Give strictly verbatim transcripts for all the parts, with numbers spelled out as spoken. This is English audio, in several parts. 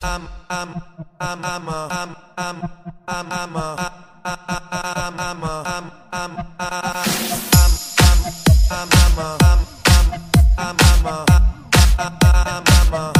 I'm I'm I'm I'm a I'm I'm I'm I'm a I'm I'm a I'm I'm I'm I'm I'm a I'm I'm I'm a I'm I'm a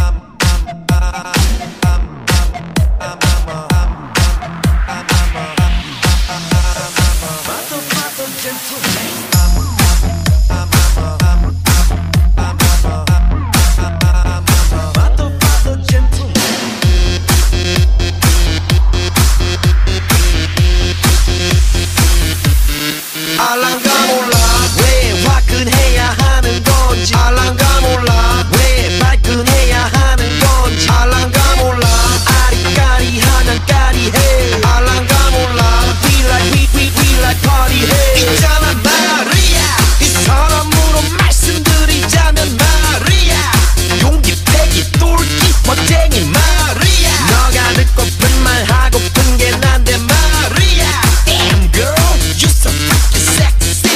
알랑가 몰라 왜 화끈해야 하는 건지 알랑가 몰라 왜 발끈해야 하는 건지 알랑가 몰라 아리까리하면 까리해 알랑가 몰라 We like we we we like party해 있잖아 말이야 이 사람으로 말씀드리자면 말이야 용기 패기 똘끼 멋쟁이 말이야 너가 듣고픈 말 하고픈 게 난데 말이야 Damn girl you so fucking sexy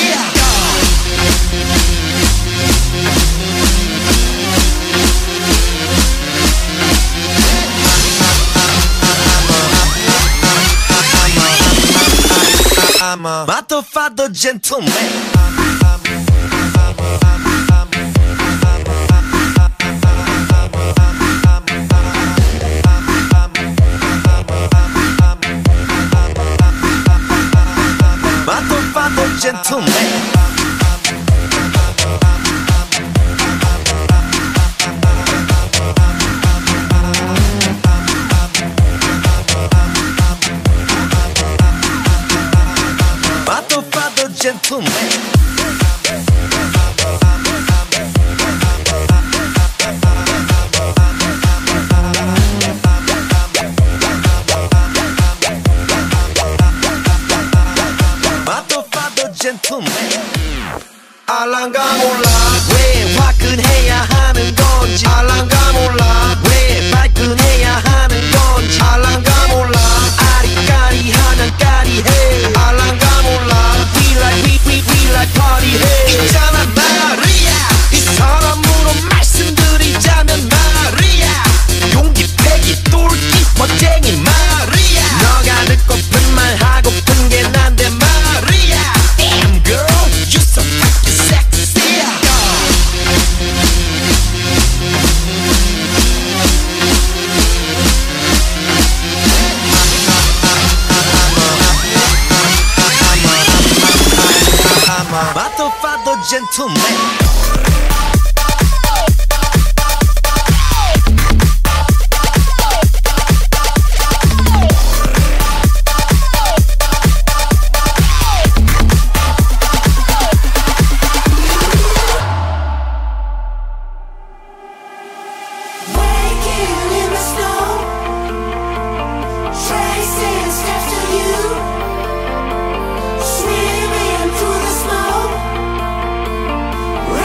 I'm a motherfucker gentleman motherfucker gentleman motherfucker gentleman gentleman 알랑가 몰라 왜 화끈해야 하는 건지 알랑가 몰라 왜 발끈해야 하는 건지 알랑가 몰라 아리까리하면 까리해 알랑가 몰라 We like we we we like party해 있잖아 말이야 이 사람으로 말씀드리자면 말이야 용기 패기 똘끼 멋쟁이 말이야 너가 듣고픈 말 하고픈 게 난데 말이야 Damn girl you so fucking sexy I'm a motherfucker gentleman Swimming through the smoke.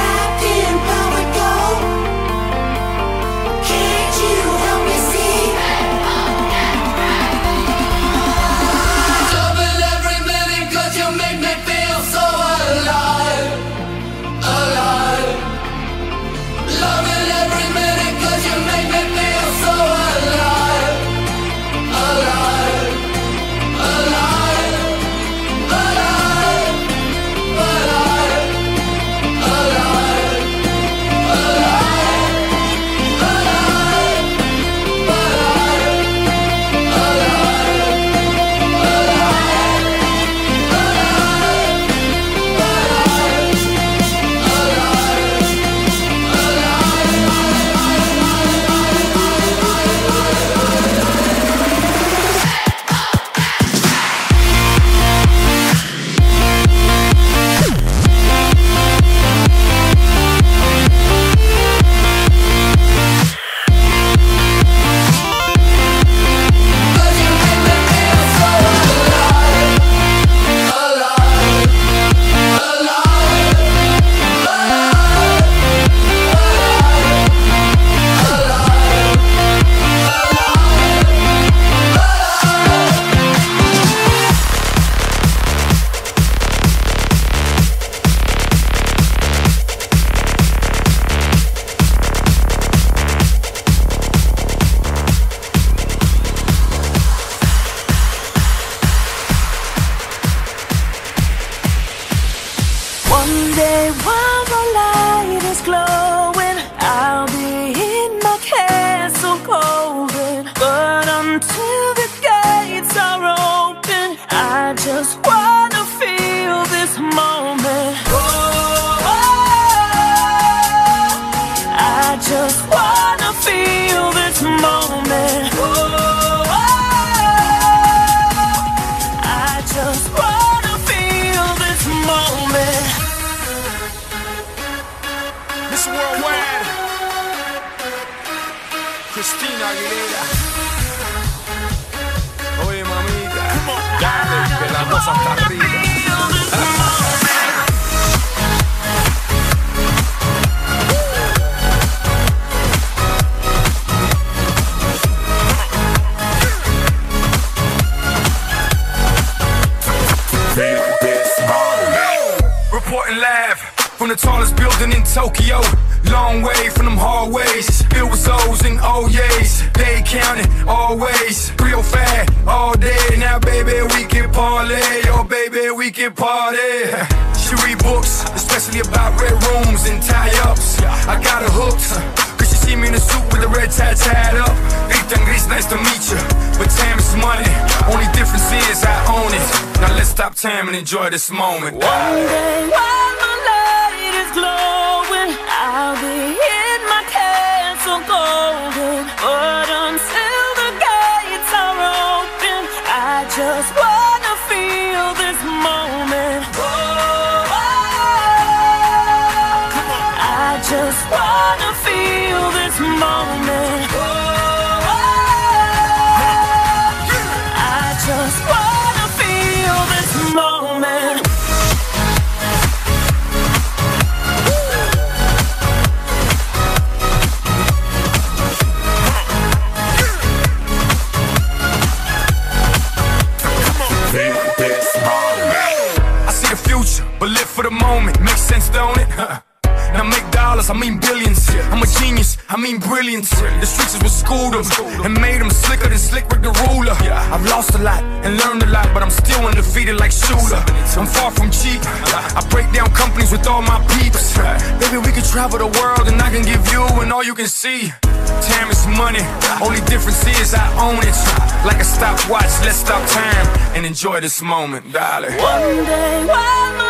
mira. Oye, mamita, dale, que la cosa está rica. Reporting live from the tallest building in Tokyo. Long way from them hallways, filled with O's and O's. They counting always, real fat all day. Now baby we can parlay, oh baby we can party. She read books, especially about red rooms and tie-ups. I got her hooked, cause she see me in a suit with the red tie tied up. Ethan Gris, nice to meet you, but time is money. Only difference is I own it. Now let's stop time and enjoy this moment. One day while the light is glowing, I'll be in my castle golden. But until the gates are open, I just wanna feel this moment. Oh, I just wanna feel this moment. Oh, I just wanna feel this moment. I see the future, but live for the moment. Makes sense, don't it? Now make dollars, I mean billions. I'm a genius, I mean brilliance. The streets is what schooled them and made them slicker than Slick Rick the Ruler. I've lost a lot and learned a lot, but I'm still undefeated like Shooter. I'm far from cheap, I break down companies with all my peeps. Baby, we can travel the world and I can give you and all you can see. Time is money, only difference is I own it. Like a stopwatch, let's stop time and enjoy this moment, darling. One day while my